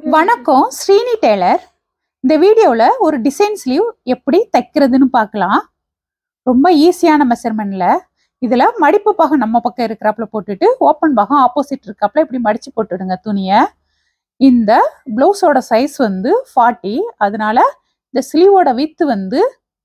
வணக்கம், ஸ்ரீனி டெய்லர். இந்த வீடியோல ஒரு டிசைன் ஸ்லீவ் எப்படி தைக்கிறதுன்னு பார்க்கலாம். ரொம்ப ஈஸியான மெஷர்மெண்ட்ல. இதுல மடிப்பு பாகம் நம்ம பக்கம் இருக்கிறாப்புல போட்டுட்டு ஓப்பன் பாகம் ஆப்போசிட் இருக்காப்புல இப்படி மடிச்சு போட்டுடுங்க துணியை. இந்த பிளவுஸோட சைஸ் வந்து 40. அதனால இந்த ஸ்லீவோட வித்து வந்து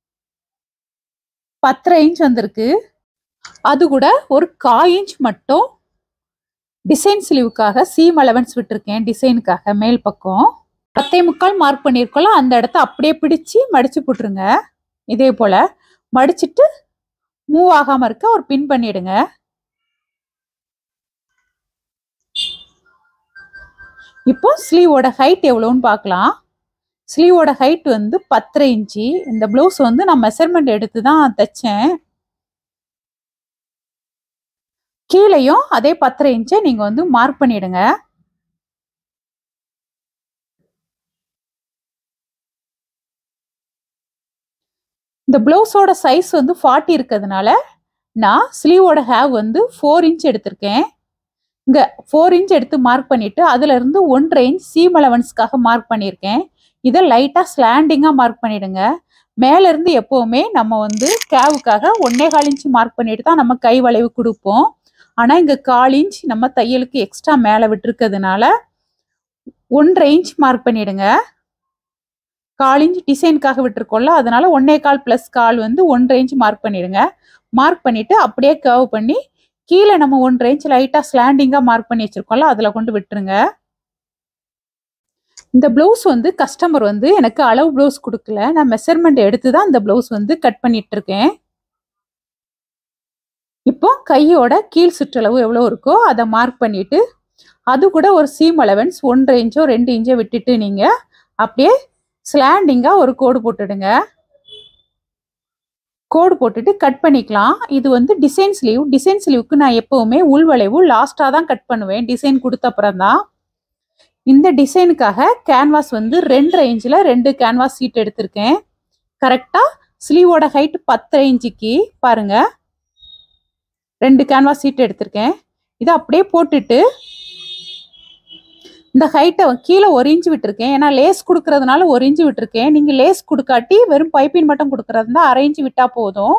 10.5 இன்ச் வந்திருக்கு. அது கூட ஒரு 1/4 இன்ச் மட்டும் டிசைன் ஸ்லீவுக்காக சீம் அலவன்ஸ் விட்டுருக்கேன். டிசைனுக்காக மேல் பக்கம் 10.75 மார்க் பண்ணியிருக்கோம். அந்த இடத்த அப்படியே பிடிச்சி மடிச்சு போட்டுருங்க. இதே போல மடிச்சுட்டு மூவ் ஆகாம இருக்க ஒரு பின் பண்ணிடுங்க. இப்போ ஸ்லீவோட ஹைட் எவ்வளோன்னு பார்க்கலாம். ஸ்லீவோட ஹைட் வந்து 10.5 இன்ச்சு. இந்த பிளவுஸ் வந்து நான் மெஷர்மெண்ட் எடுத்து தான் தைச்சேன். கீழையும் அதே 10.5 இன்ச்சை நீங்க வந்து மார்க் பண்ணிடுங்க. இந்த பிளவுஸோட சைஸ் வந்து 40 இருக்கிறதுனால நான் ஸ்லீவோட ஹேவ் வந்து 4 இன்ச் எடுத்திருக்கேன். இங்க 4 இன்ச் எடுத்து மார்க் பண்ணிட்டு அதுல இருந்து 1.5 இன்ச் சீம் அலவன்ஸ்க்காக மார்க் பண்ணியிருக்கேன். இதை லைட்டா ஸ்லாண்டிங்கா மார்க் பண்ணிடுங்க. மேல இருந்து எப்பவுமே நம்ம வந்து கேவுக்காக 1.25 இன்ச் மார்க் பண்ணிட்டு தான் நம்ம கை வளைவு கொடுப்போம். ஆனா இங்க 1/4 இன்ச் நம்ம தையலுக்கு எக்ஸ்ட்ரா மேல விட்டுருக்கிறதுனால 1.5 இன்ச் மார்க் பண்ணிடுங்க. 1/4 இன்ச் டிசைனுக்காக விட்டுருக்கோம்ல, அதனால 1.25 பிளஸ் 1/4 வந்து 1.5 இன்ச் மார்க் பண்ணிடுங்க. மார்க் பண்ணிட்டு அப்படியே கர்வ் பண்ணி கீழே நம்ம 1.5 இன்ச் லைட்டா ஸ்லாண்டிங்கா மார்க் பண்ணி வச்சிருக்கோம்ல, அதுல கொண்டு விட்டுருங்க. இந்த பிளவுஸ் வந்து கஸ்டமர் வந்து எனக்கு அளவு பிளவுஸ் கொடுக்கல, நான் மெஷர்மெண்ட் எடுத்து தான் இந்த பிளவுஸ் வந்து கட் பண்ணிட்டு இருக்கேன். இப்போ கையோட கீழ் சுற்றளவு எவ்வளோ இருக்கோ அதை மார்க் பண்ணிட்டு அது கூட ஒரு சீம் அலவன்ஸ் 1.5 இன்ச்சோ 2 இன்ச்சோ விட்டுட்டு நீங்க அப்படியே ஸ்லாண்டிங்கா ஒரு கோடு போட்டுடுங்க. கோடு போட்டுட்டு கட் பண்ணிக்கலாம். இது வந்து டிசைன் ஸ்லீவ். டிசைன் ஸ்லீவுக்கு நான் எப்பவுமே உள்வளைவு லாஸ்டா தான் கட் பண்ணுவேன், டிசைன் கொடுத்த அப்புறம் தான். இந்த டிசைனுக்காக கேன்வாஸ் வந்து 2.5 இன்ச்சில் 2 கேன்வாஸ் சீட் எடுத்திருக்கேன். கரெக்டா ஸ்லீவோட ஹைட் 10.5 இன்ச்சுக்கு பாருங்க 2 கேன்வாஸ் சீட் எடுத்திருக்கேன். இதை அப்படியே போட்டுட்டு இந்த ஹைட்டை கீழே 1 இன்ச் விட்டுருக்கேன். ஏன்னா லேஸ் கொடுக்கறதுனால 1 இன்ச் விட்டுருக்கேன். நீங்க லேஸ் கொடுக்காட்டி வெறும் பைப்பின் மட்டும் கொடுக்கறதா 1/2 இன்ச் விட்டா போதும்.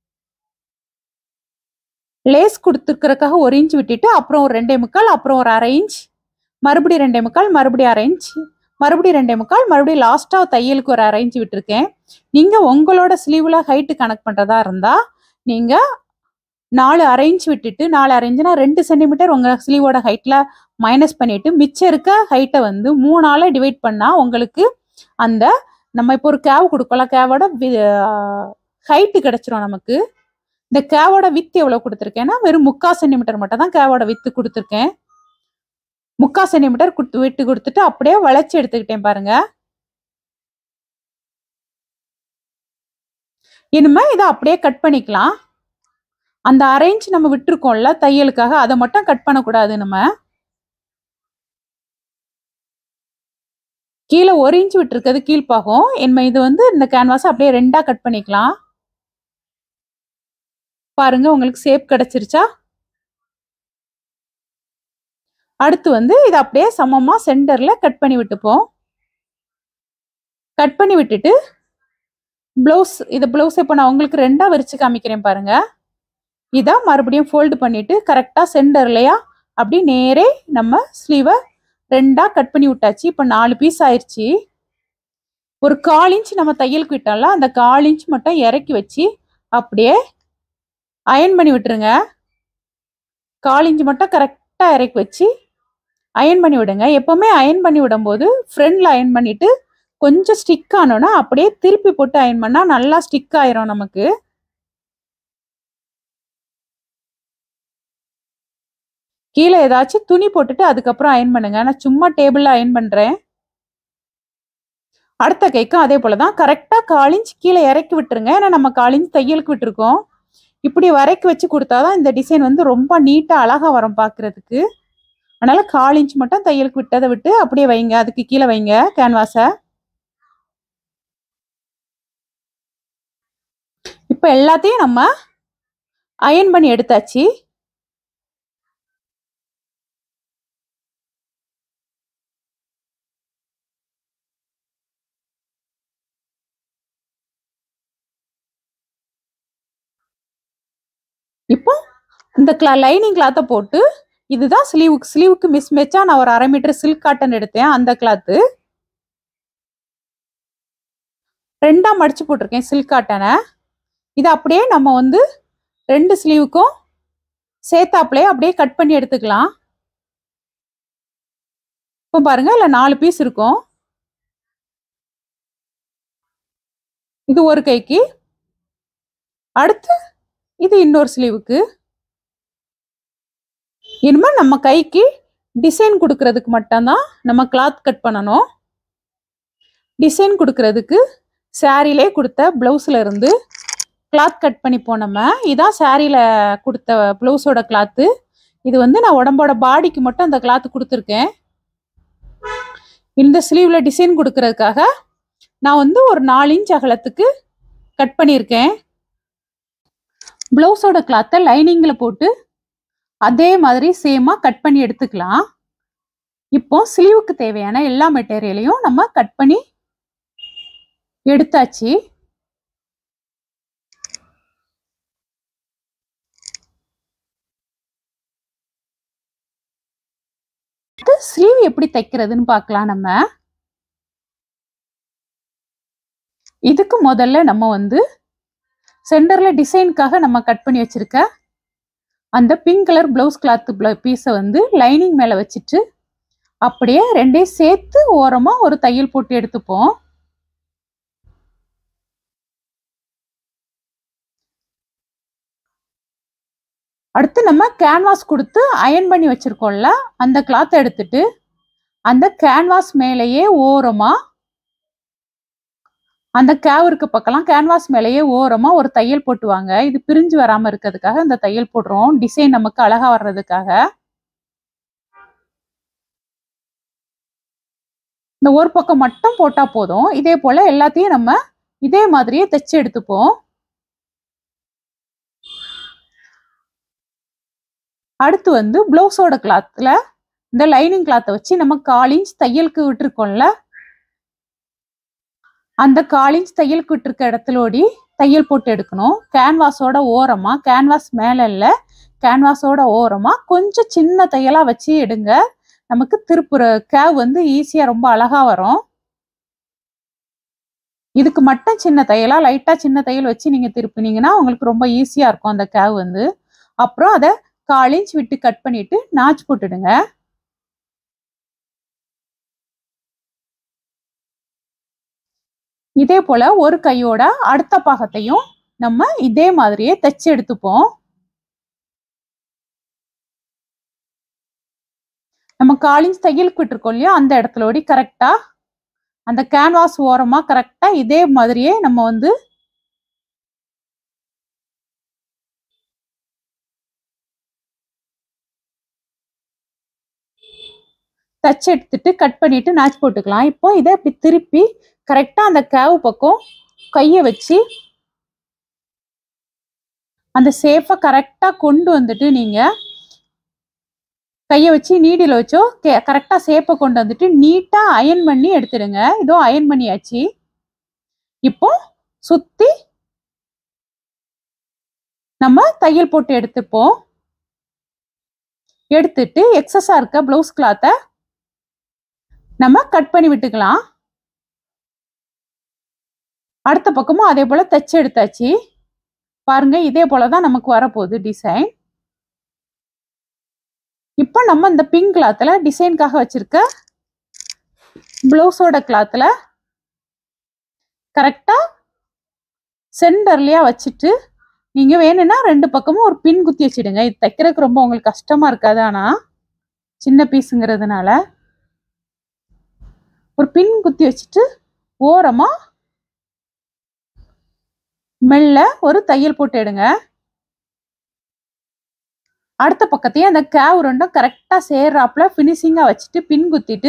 லேஸ் கொடுத்துருக்கறதுக்காக 1 இன்ச் விட்டுட்டு அப்புறம் ஒரு 2.25, அப்புறம் ஒரு 1/2 இன்ச், மறுபடியும் 2.25, மறுபடியும் 1/2 இன்ச், மறுபடியும் 2.25, மறுபடியும் லாஸ்டா தையலுக்கு ஒரு 1/2 இன்ச் விட்டுருக்கேன். நீங்க உங்களோட ஸ்லீவ்ல ஹைட்டு கணக்கு பண்றதா இருந்தா நீங்க 4.5 இன்ச் விட்டுட்டு 4.5 இன்ச்னா 2 சென்டிமீட்டர் உங்க ஸ்லீவோட ஹைட்ல மைனஸ் பண்ணிட்டு மிச்சம் இருக்க ஹைட்டை வந்து 3ஆல டிவைட் பண்ணா உங்களுக்கு அந்த நம்ம இப்போ ஒரு கேவ் கொடுக்கலாம், கேவோட ஹைட்டு கிடைச்சிரும் நமக்கு. இந்த கேவோட வித்து எவ்வளவு கொடுத்துருக்கேன்னா வெறும் 3/4 சென்டிமீட்டர் மட்டும் தான் கேவோட வித்து கொடுத்துருக்கேன். 3/4 சென்டிமீட்டர் விட்டு கொடுத்துட்டு அப்படியே வளைச்சு எடுத்துக்கிட்டேன் பாருங்க. இனிமே இதை அப்படியே கட் பண்ணிக்கலாம். அந்த 1/2 இன்ச் நம்ம விட்டுருக்கோம்ல தையலுக்காக, அதை மட்டும் கட் பண்ணக்கூடாது. நம்ம கீழே 1 இன்ச் விட்டுருக்கிறது கீழ்ப்பாகும். இது வந்து இந்த கேன்வாஸ் அப்படியே 2ஆ கட் பண்ணிக்கலாம். பாருங்க உங்களுக்கு ஷேப் கிடைச்சிருச்சா? அடுத்து வந்து இதை அப்படியே சமமா சென்டர்ல கட் பண்ணி விட்டுப்போம். கட் பண்ணி விட்டுட்டு பிளவுஸ், இந்த பிளவுஸ் இப்போ நான் உங்களுக்கு 2ஆ விரிச்சு காமிக்கிறேன் பாருங்க. இதை மறுபடியும் ஃபோல்டு பண்ணிட்டு கரெக்டா சென்டர்லையா அப்படி நேரே நம்ம ஸ்லீவை 2ஆ கட் பண்ணி விட்டாச்சு. இப்போ 4 பீஸ் ஆயிடுச்சு. ஒரு 1/4 இன்ச் நம்ம தையலுக்கு விட்டோம்ல, அந்த 1/4 இன்ச் மட்டும் இறக்கி வச்சு அப்படியே அயன் பண்ணி விட்டுருங்க. 1/4 இன்ச் மட்டும் கரெக்டா இறக்கி வச்சு அயன் பண்ணி விடுங்க. எப்பவுமே அயன் பண்ணி விடும்போது ஃப்ரண்ட்ல அயன் பண்ணிட்டு கொஞ்சம் ஸ்டிக் ஆனோன்னா அப்படியே திருப்பி போட்டு அயன் பண்ணா நல்லா ஸ்டிக் ஆயிரும் நமக்கு. கீழே ஏதாச்சும் துணி போட்டுட்டு அதுக்கப்புறம் அயன் பண்ணுங்க. நான் சும்மா டேபிள்ல அயன் பண்றேன். அடுத்த கைக்கும் அதே போலதான் கரெக்டா 1/4 இன்ச் கீழே இறக்கி விட்டுருங்க. ஏன்னா நம்ம 1/4 இன்ச் தையலுக்கு விட்டுருக்கோம். இப்படி வரைக்கு வச்சு கொடுத்தாதான் இந்த டிசைன் வந்து ரொம்ப நீட்டா அழகா வரும் பாக்குறதுக்கு. அதனால 1/4 இன்ச் மட்டும் தையலுக்கு விட்டதை விட்டு அப்படியே வைங்க, அதுக்கு கீழே வைங்க கேன்வாஸ. இப்ப எல்லாத்தையும் நம்ம அயன் பண்ணி எடுத்தாச்சு. இப்போ இந்த லைனிங் கிளாத்தை போட்டு இதுதான் ஸ்லீவுக்கு மிஸ் மேட்சா நான் ஒரு 1/2 மீட்டர் சில்க் காட்டன் எடுத்தேன். அந்த கிளாத்து 2ஆ மடிச்சு போட்டிருக்கேன் சில்க் காட்டனை. இதை அப்படியே நம்ம வந்து 2 ஸ்லீவுக்கும் சேர்த்தாப்லே அப்படியே கட் பண்ணி எடுத்துக்கலாம். இப்போ பாருங்க இல்ல 4 பீஸ் இருக்கும். இது ஒரு கைக்கு, அடுத்து இது இன்னொரு ஸ்லீவுக்கு. இனிமே நம்ம கைக்கு டிசைன் கொடுக்கறதுக்கு மட்டும்தான் நம்ம கிளாத் கட் பண்ணணும். டிசைன் கொடுக்கறதுக்கு சாரியிலே கொடுத்த பிளவுஸ்ல இருந்து கிளாத் கட் பண்ணி போனோம். இதான் சாரியில கொடுத்த பிளவுஸோட கிளாத்து. இது வந்து நான் உடம்போட பாடிக்கு மட்டும் அந்த கிளாத் கொடுத்துருக்கேன். இந்த ஸ்லீவ்ல டிசைன் கொடுக்கறதுக்காக நான் வந்து ஒரு 4 இன்ச் அகலத்துக்கு கட் பண்ணியிருக்கேன். பிளவுஸோட கிளாத்தை லைனிங்ல போட்டு அதே மாதிரி சேமா கட் பண்ணி எடுத்துக்கலாம். இப்போ ஸ்லீவுக்கு தேவையான எல்லா மெட்டீரியலையும் நம்ம கட் பண்ணி எடுத்தாச்சு. ஸ்லீவ் எப்படி தைக்கிறதுன்னு பார்க்கலாம். நம்ம இதுக்கு முதல்ல நம்ம வந்து சென்டர்ல டிசைனுக்காக நம்ம கட் பண்ணி வச்சிருக்க அந்த பிங்க் கலர் பிளவுஸ் கிளாத் பீஸை வந்து லைனிங் மேல வச்சுட்டு அப்படியே ரெண்டையும் சேர்த்து ஓரமா ஒரு தையல் போட்டு எடுத்துப்போம். அடுத்து நம்ம கேன்வாஸ் கொடுத்து அயன் பண்ணி வச்சிருக்கோம்ல, அந்த கிளாத்தை எடுத்துட்டு அந்த கேன்வாஸ் மேலேயே ஓரமா அந்த கேவ் இருக்க பக்கலாம் கேன்வாஸ் மேலேயே ஓரமா ஒரு தையல் போட்டுவாங்க. இது பிரிஞ்சு வராம இருக்கிறதுக்காக இந்த தையல் போடுறோம். டிசைன் நமக்கு அழகா வர்றதுக்காக. இந்த ஒரு பக்கம் மட்டும் போட்டா போதும். இதே போல எல்லாத்தையும் நம்ம இதே மாதிரியே தைச்சு எடுத்துப்போம். அடுத்து வந்து பிளவுஸோட கிளாத்ல இந்த லைனிங் கிளாத்தை வச்சு நம்ம 1/4 இன்ச் தையலுக்கு விட்டுருக்கோம்ல, அந்த 1/4 இன்ச் தையலுக்கு விட்டுருக்க இடத்துலோடி தையல் போட்டு எடுக்கணும். கேன்வாஸோட ஓரமா, கேன்வாஸ் மேல இல்ல, கேன்வாஸோட ஓரமா கொஞ்சம் சின்ன தையலா வச்சு எடுங்க. நமக்கு திருப்புற கேவ் வந்து ஈஸியா ரொம்ப அழகா வரும். இதுக்கு மட்டும் சின்ன தையலா லைட்டா சின்ன தையல் வச்சு நீங்க திருப்பினீங்கன்னா உங்களுக்கு ரொம்ப ஈஸியா இருக்கும் அந்த கேவ் வந்து. அப்புறம் அதை 1/4 இன்ச் விட்டு கட் பண்ணிட்டு நாச் போட்டுடுங்க. இதே போல ஒரு கையோட அடுத்த பாகத்தையும் நம்ம இதே மாதிரியே தைச்சு எடுத்துப்போம். நம்ம 1/4 இன்ச் தையலுக்கு விட்டுருக்கோம் இல்லையா, அந்த இடத்துலோடி கரெக்டா அந்த கேன்வாஸ் ஓரமா கரெக்டா இதே மாதிரியே நம்ம வந்து தச்சு எடுத்துட்டு கட் பண்ணிட்டு நாச் போட்டுக்கலாம். இப்போ இதை இப்படி திருப்பி கரெக்டா அந்த கேவ் பக்கம் கையை வச்சு அந்த ஷேப்பை கரெக்டா கொண்டு வந்துட்டு நீங்க கையை வச்சு நீடில வச்சோ கரெக்டா ஷேப்பை கொண்டு வந்துட்டு நீட்டா அயன் பண்ணி எடுத்துடுங்க. இதோ அயன் பண்ணியாச்சு. இப்போ சுத்தி நம்ம தையல் போட்டு எடுத்துப்போம். எடுத்துட்டு எக்ஸஸா இருக்க பிளவுஸ் கிளாத்தை நம்ம கட் பண்ணி விட்டுக்கலாம். அடுத்த பக்கமும் அதே போல தைச்சு எடுத்தாச்சு. பாருங்க இதே போலதான் நமக்கு வரப்போகுது டிசைன். இப்போ நம்ம இந்த பிங்க் கிளாத்ல டிசைனுக்காக வச்சிருக்க பிளவுஸோட கிளாத்ல கரெக்டா சென்டர்லயா வச்சுட்டு நீங்க வேணும்னா 2 பக்கமும் ஒரு பின் குத்தி வச்சிடுங்க. இது தைக்கிறதுக்கு ரொம்ப உங்களுக்கு கஷ்டமா இருக்காது. ஆனா சின்ன பீஸுங்கிறதுனால ஒரு பின் குத்தி வச்சுட்டு ஓரமா மெல்ல ஒரு தையல் போட்டு எடுங்க. அடுத்த பக்கத்தையும் அந்த கேவ் ரெண்டும் கரெக்டா சேர்றாப்புல பினிஷிங்கா வச்சுட்டு பின் குத்திட்டு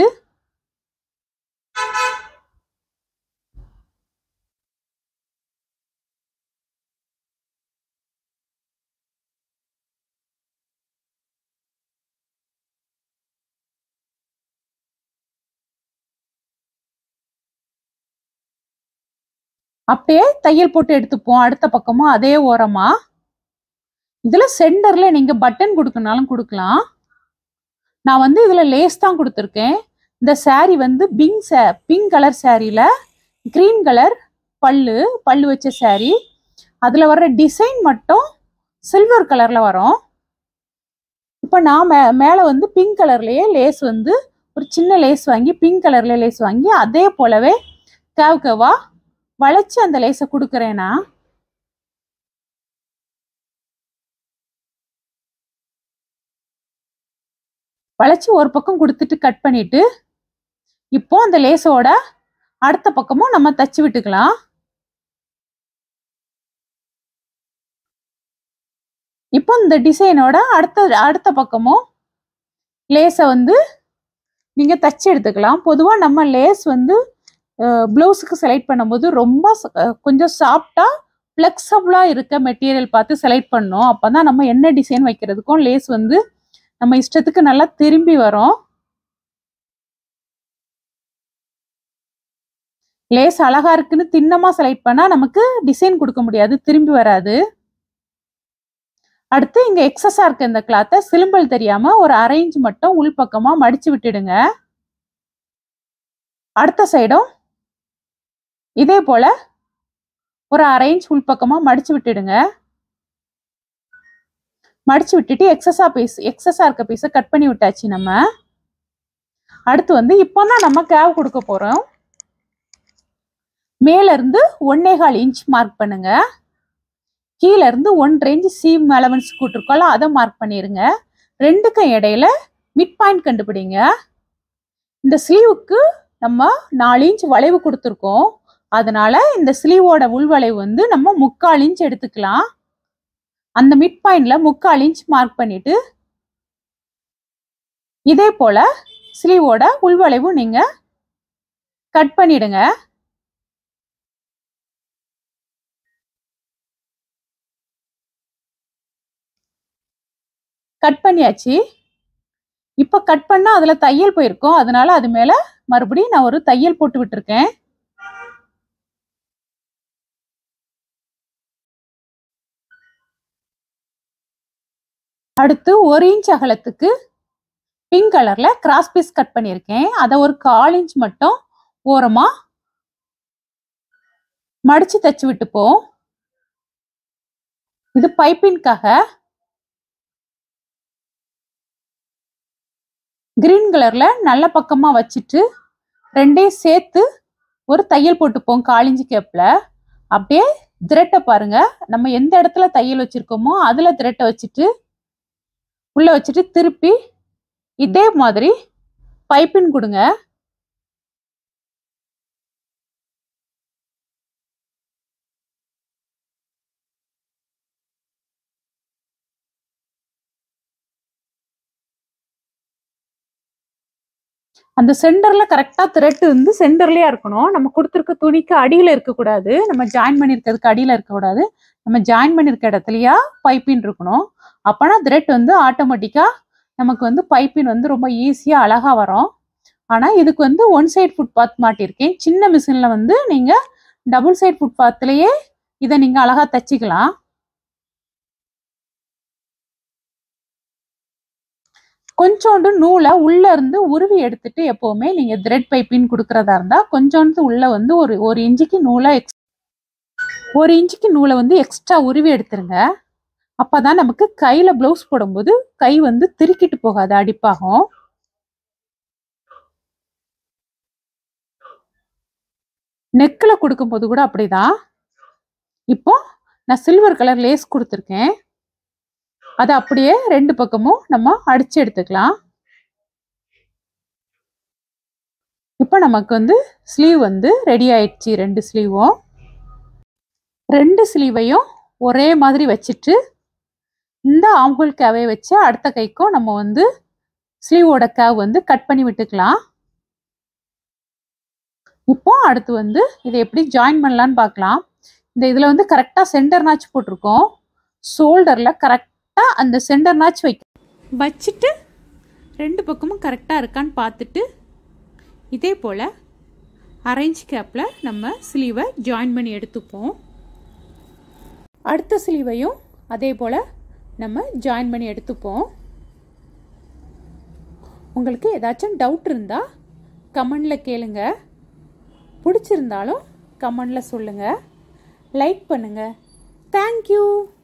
அப்படியே தையல் போட்டு எடுத்துப்போம். அடுத்த பக்கமும் அதே ஓரமா இதில் சென்டரில் நீங்கள் பட்டன் கொடுக்கனாலும் கொடுக்கலாம். நான் வந்து இதில் லேஸ் தான் கொடுத்துருக்கேன். இந்த saree வந்து பிங்க் கலர் சாரியில் க்ரீன் கலர் பல்லு வச்ச saree. அதில் வர்ற டிசைன் மட்டும் சில்வர் கலரில் வரும். இப்போ நான் மேலே வந்து பிங்க் கலர்லேயே லேஸ் வந்து ஒரு சின்ன லேஸ் வாங்கி பிங்க் கலர்லேயே லேஸ் வாங்கி அதே போலவே கேவா வளைச்சி அந்த லேஸை கொடுக்குறேன். நான் வளைச்சி ஒரு பக்கம் கொடுத்துட்டு கட் பண்ணிட்டு இப்போ அந்த லேஸோட அடுத்த பக்கமும் நம்ம தச்சு விட்டுக்கலாம். இப்போ இந்த டிசைனோட அடுத்த பக்கமும் லேஸை வந்து நீங்கள் தச்சு எடுத்துக்கலாம். பொதுவாக நம்ம லேஸ் வந்து ப்ளவுஸுக்கு செலக்ட் பண்ணும்போது ரொம்ப கொஞ்சம் சாஃப்டாக ஃப்ளெக்சபிளாக இருக்க மெட்டீரியல் பார்த்து செலக்ட் பண்ணோம். அப்போ தான் நம்ம என்ன டிசைன் வைக்கிறதுக்கும் லேஸ் வந்து நம்ம இஷ்டத்துக்கு நல்லா திரும்பி வரும். லேஸ் அழகா இருக்குன்னு திண்ணமா செலக்ட் பண்ணால் நமக்கு டிசைன் கொடுக்க முடியாது, திரும்பி வராது. அடுத்து இங்கே எக்ஸஸாக இருக்க இந்த கிளாத்தை சிலும்பல் தெரியாமல் ஒரு 1/2 இன்ச் மட்டும் உள்பக்கமாக மடித்து விட்டுடுங்க. அடுத்த சைடும் இதே போல் ஒரு 1/2 இன்ச் உள்பக்கமாக மடித்து விட்டுடுங்க. மடித்து விட்டுட்டு எக்ஸஸாக இருக்க பீஸை கட் பண்ணி விட்டாச்சு. நம்ம அடுத்து வந்து இப்போ தான் நம்ம கேவ் கொடுக்க போகிறோம். மேலேருந்து 1.25 இன்ச் மார்க் பண்ணுங்க. கீழேருந்து 1.5 இன்ச் சீம் அலவன்ஸ் கூட்டிருக்கோம்ல அதை மார்க் பண்ணிடுங்க. ரெண்டுக்கும் இடையில மிட் பாயிண்ட் கண்டுபிடிங்க. இந்த ஸ்லீவுக்கு நம்ம 4 இன்ச் வளைவு கொடுத்துருக்கோம். அதனால இந்த ஸ்லீவோட உள்வளைவு வந்து நம்ம 3/4 இன்ச் எடுத்துக்கலாம். அந்த மிட் பாயிண்ட்ல 3/4 இன்ச் மார்க் பண்ணிட்டு இதே போல ஸ்லீவோட உள்வளைவு நீங்க கட் பண்ணிடுங்க. கட் பண்ணியாச்சு. இப்போ கட் பண்ணா அதுல தையல் போயிருக்கும், அதனால அது மேல மறுபடியும் நான் ஒரு தையல் போட்டு விட்டுருக்கேன். அடுத்து 1 இன்ச் அகலத்துக்கு பிங்க் கலர்ல கிராஸ் பீஸ் கட் பண்ணியிருக்கேன். அதை ஒரு 1/4 இன்ச் மட்டும் ஓரமா மடிச்சு தச்சு விட்டுப்போம். இது பைப்பின்காக. கிரீன் கலர்ல நல்ல பக்கமா வச்சுட்டு ரெண்டையும் சேர்த்து ஒரு தையல் போட்டுப்போம் 1/4 இன்ச் கேப்ல. அப்படியே திரட்டை பாருங்க, நம்ம எந்த இடத்துல தையல் வச்சிருக்கோமோ அதுல திரட்டை வச்சுட்டு உள்ள வச்சுட்டு திருப்பி இதே மாதிரி பைப்பின் கொடுங்க. அந்த சென்டர்ல கரெக்டா த்ரெட் வந்து சென்டர்லயே இருக்கணும். நம்ம கொடுத்துருக்க துணிக்கு அடியில இருக்கக்கூடாது, நம்ம ஜாயின் பண்ணிருக்கிறதுக்கு அடியில இருக்கக்கூடாது. நம்ம ஜாயின் பண்ணிருக்க இடத்துலயா பைப்பின் இருக்கணும். அப்பனா த்ரெட் வந்து ஆட்டோமேட்டிக்கா நமக்கு வந்து பைப்பின் வந்து ரொம்ப ஈஸியா அழகா வரும். ஆனா இதுக்கு வந்து 1 சைட் ஃபுட்பாத் மாட்டியிருக்கேன். சின்ன மிஷின்ல வந்து நீங்க டபுள் சைட் ஃபுட்பாத்லயே இதை நீங்க அழகா தச்சுக்கலாம். கொஞ்சோண்டு நூலை உள்ள இருந்து உருவி எடுத்துட்டு எப்பவுமே நீங்க த்ரெட் பைப்பின் கொடுக்கறதா இருந்தா கொஞ்சோண்டு உள்ள வந்து ஒரு இன்ச்சுக்கு நூலை வந்து எக்ஸ்ட்ரா உருவி எடுத்துருங்க. அப்பதான் நமக்கு கையில பிளவுஸ் போடும்போது கை வந்து திருக்கிட்டு போகாது, அடிப்பாகும். நெக்கில் கொடுக்கும்போது கூட அப்படிதான். இப்போ நான் சில்வர் கலர் லேஸ் கொடுத்துருக்கேன். அதை அப்படியே ரெண்டு பக்கமும் நம்ம அடிச்சு எடுத்துக்கலாம். இப்போ நமக்கு வந்து ஸ்லீவ் வந்து ரெடி ஆயிடுச்சு. ரெண்டு ஸ்லீவையும் ஒரே மாதிரி வச்சுட்டு இந்த ஆம்ஹோல் கேவை வச்சு அடுத்த கைக்கும் நம்ம வந்து ஸ்லீவோட கேவ் வந்து கட் பண்ணி விட்டுக்கலாம். இப்போ அடுத்து வந்து இதை எப்படி ஜாயின் பண்ணலான்னு பார்க்கலாம். இந்த இதில் வந்து கரெக்டாக சென்டர் நாச் போட்டிருக்கோம். ஷோல்டரில் கரெக்டாக அந்த சென்டர் நாச் வச்சுட்டு ரெண்டு பக்கமும் கரெக்டாக இருக்கான்னு பார்த்துட்டு இதே போல் அரேஞ்ச் கேப்பில் நம்ம ஸ்லீவை ஜாயின் பண்ணி எடுத்துப்போம். அடுத்த ஸ்லீவையும் அதே போல் நம்ம ஜாயின் பண்ணி எடுத்துப்போம். உங்களுக்கு ஏதாச்சும் டவுட் இருந்தால் கமெண்டில் கேளுங்க. பிடிச்சிருந்தாலும் கமெண்டில் சொல்லுங்கள். லைக் பண்ணுங்கள். தேங்க்யூ.